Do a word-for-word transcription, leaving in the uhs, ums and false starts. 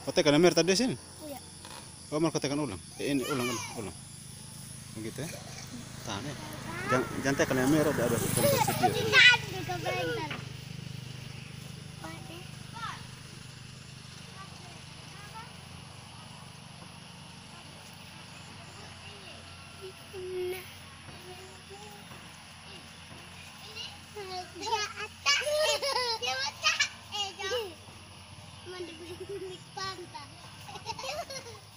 Kau tekan mer tadi sini. Iya. Oh, mau kau tekan ulang. Eh, ini ulang ulang ulang. Begitu ya. Tahan ya. Jangan jangan tekan yang mer ada ada tersedia. Pantai.